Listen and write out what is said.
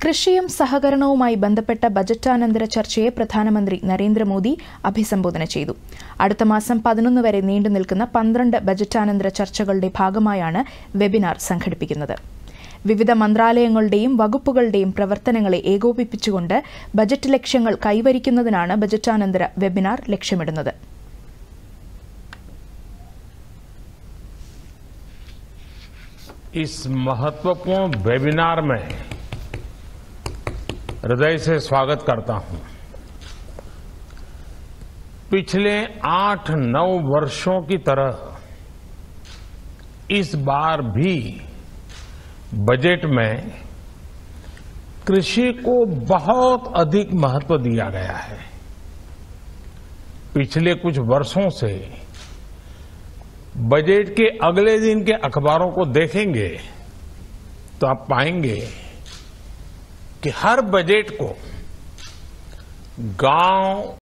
കൃഷിയും സഹകരണവുമായി ബന്ധപ്പെട്ട ബജറ്റാനന്തര ചർച്ചയെ പ്രധാനമന്ത്രി നരേന്ദ്രമോദി അഭിസംബോധന ചെയ്തു. അടുത്ത മാസം 11 വരെ നീണ്ടുനിൽക്കുന്ന 12 ബജറ്റാനന്തര ചർച്ചകളുടെ ഭാഗമായാണ് വെബിനാർ സംഘടിപ്പിക്കുന്നത്. വിവിധ മന്ത്രാലയങ്ങളുടെയും വകുപ്പുകളുടെയും പ്രവർത്തനങ്ങളെ ഏകോപിപ്പിച്ചുകൊണ്ട് ബജറ്റ് ലക്ഷ്യങ്ങൾ കൈവരിക്കുന്നതിനാണ് ബജറ്റാനന്തര വെബിനാർ ലക്ഷ്യമിടുന്നത്. इस महत्वपूर्ण वेबिनार में हृदय से स्वागत करता हूं। पिछले 8-9 वर्षों की तरह इस बार भी बजट में कृषि को बहुत अधिक महत्व दिया गया है। पिछले कुछ वर्षों से बजट के अगले दिन के अखबारों को देखेंगे तो आप पाएंगे कि हर बजट को गांव